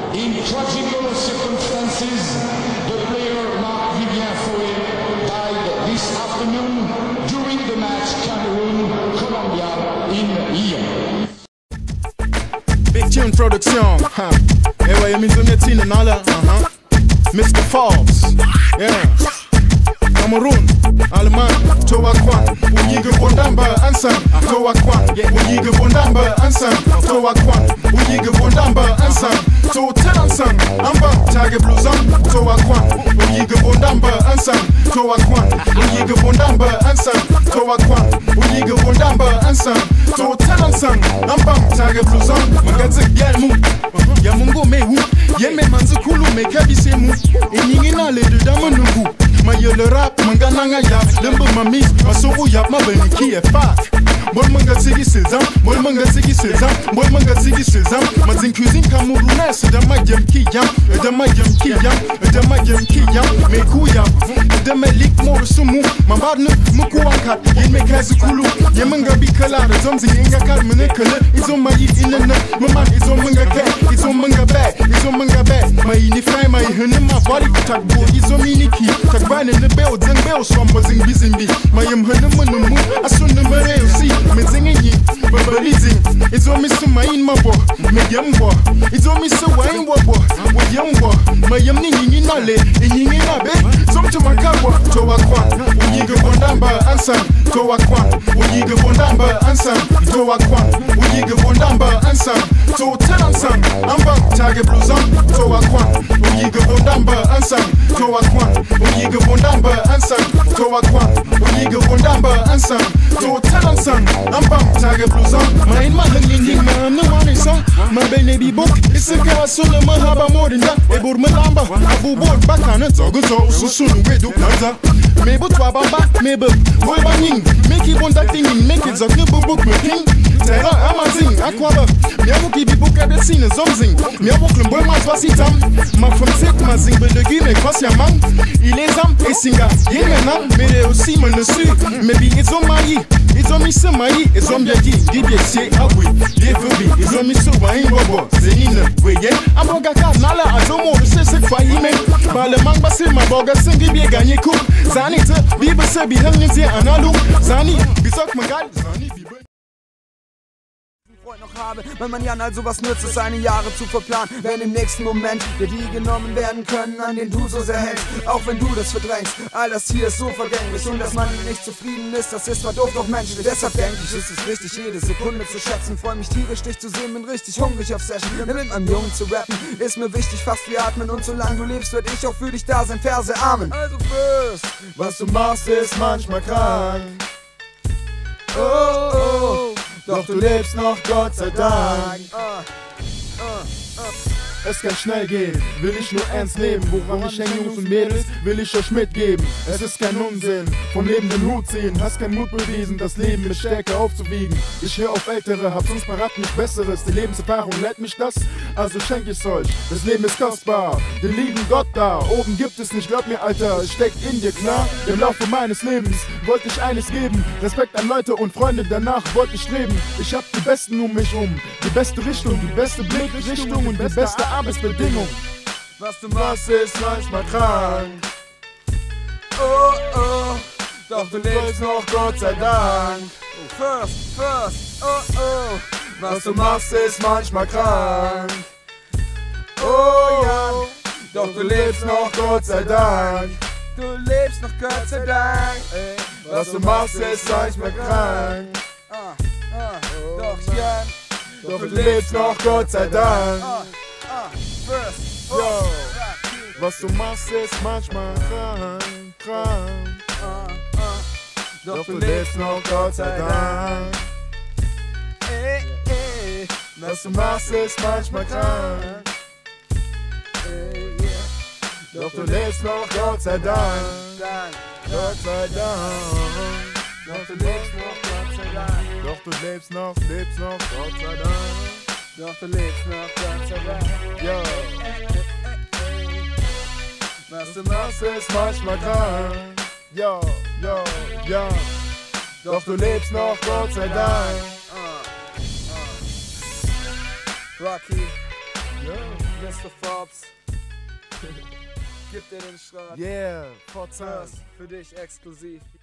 In tragical circumstances, the player Marc-Vivien Foé died this afternoon during the match Cameroon-Colombia in Lyon. Big Tune Production, ja, jag minns de tiden alla, Mr. Forbes, yeah. Cameroon, Allemand, Toa Kwan, Uyiga Bondamba, Ansan, Toa Kwan, Uyiga Bondamba, Ansan, Toa Kwan, Uyiga Bondamba, Ansan, Toa Ansan, Amba, Tage Bluzan, Toa Kwan, Uyiga Bondamba, Ansan, Toa Kwan, Uyiga Bondamba, Ansan, Toa Kwan, Uyiga Bondamba, Ansan, Toa Ansan, Amba, Tage Bluzan, Mangatse Gelmu, Yamungo Mehu, Yeme Manzukulu, Mekabise Mu, Eningina le de Damanungu. Ma yele rap, manga nanga yap, lembo mamis, ma sogo yap, ma beni ki e fak. Boy manga zigi sezam, boy manga zigi sezam, boy manga zigi sezam. Ma zin cuisine camerounaise, de ma yem ki yam, de ma yem ki yam, de ma yem ki yam, me ku yam, de me lik mo sumu, ma barne muku ankat, yin me kazi kulu, ye manga bi kala, de zom zing inga kal mene kele, izo ma yi inene, mama izo manga ke, izo manga bag, izo manga bag, ma yini fry ma yihene ma body tak bo, izo miniki, tak bane ne beo, zeng beo somba zing bizimbi, ma yem hene munumu, asun ne mere usi. Me zingi, babalizing. It's on me some mine, my boy. Me yambo. It's on me some wine, wabo. We yambo. My yamni in nale, in abe. Some to my cabo. Toa Kwan. Uyiga Bondamba, Ansan. Toa Kwan. Uyiga Bondamba, Ansan. Toa Kwan. Uyiga Bondamba, Ansan. Toa Ansan. Amba, Tage Bluzan. Toa Kwan. Uyiga Bondamba, Ansan. Toa Kwan. Uyiga Bondamba, Ansan. Toa Kwan. Uyiga Bondamba, Ansan. Toa Ansan. Ambam, Tage Bluzan, ma in ma hanging ma no one is on, ma bene bi book, it's a girl so the mahaba more than that, a burmalamba, abu board back on it, so soon we do Naza. Maybe to a baba, maybe boy banging, make it one that thing, make it a new book making. Terra Amazing, Aquaba, Miabuki book at the scene, something, Miabuki boy mas vasitam, ma from set mazing, but the game across your man, il est am, et singa, Yemena, mais aussi mon dessus, maybe it's on my. It's on me somebody, it's on the D, give you say, ah oui, les furby, it's on me so wine, bobo, Zenina, we yeah, I'm Bogaka, Nala, I don't want to say, for him, but the man bassin, my boga, sing, give you a Ganye cook, Zanita, Biba Sebi, Hanging, and Alu, Zani, Bisak Magal, Zani, noch habe, wenn man ja all sowas nützt, es seine Jahre zu verplanen, wenn im nächsten Moment dir die genommen werden können, an denen du so sehr hängst, auch wenn du das verdrängst. All das hier ist so vergänglich und dass man nicht zufrieden ist, das ist zwar doof, doch menschlich. Deshalb denke ich, ist es wichtig, jede Sekunde zu schätzen. Freu mich tierisch, dich zu sehen, bin richtig hungrig auf Session. Mit meinem Jungen zu rappen, ist mir wichtig, fast wie atmen. Und solange du lebst, werd ich auch für dich da sein, Verse Amen. Also first, was du machst, ist manchmal krank. Oh, oh. Doch du lebst noch, Gott sei Dank. Es kann schnell gehen, will ich nur ernst leben. Woran ich hänge, Jungs und Mädels, will ich euch mitgeben. Es ist kein Unsinn, vom Leben den Hut ziehen. Hast keinen Mut bewiesen, das Leben mit Stärke aufzuwiegen. Ich höre auf Ältere, hab sonst parat nichts Besseres. Die Lebenserfahrung lehrt mich das, also schenk ich's euch. Das Leben ist kostbar, den lieben Gott da. Oben gibt es nicht, glaub mir Alter, es steckt in dir klar. Im Laufe meines Lebens wollte ich eines geben. Respekt an Leute und Freunde, danach wollte ich streben. Ich hab die Besten um mich um, die beste Richtung, die beste Blickrichtung und die beste Arbeitsbedingung. Was du machst, ist manchmal krank. Oh, oh, doch du lebst noch, Gott sei Dank. First, oh, oh, was du machst, ist manchmal krank. Oh, ja, doch du lebst noch, Gott sei Dank. Du lebst noch, Gott sei Dank. Was du machst, ist manchmal krank. Doch, ja, doch du lebst noch, Gott sei Dank. Yo, was du machst ist manchmal krank. Doch du lebst noch, Gott sei Dank. Was du machst ist manchmal krank. Doch du lebst noch, Gott sei Dank. Gott sei Dank. Doch du lebst noch, Gott sei Dank. Doch du lebst noch, Gott sei Dank. Doch du lebst noch, Gott sei Dank. Yo. Was du machst, ist manchmal krank. Yo, yo, yo. Doch du lebst noch, Gott sei Dank. Rocky. Yo. Mr. Forbes, gib dir den Schrat. Yeah, Pforzheim. Für dich exklusiv.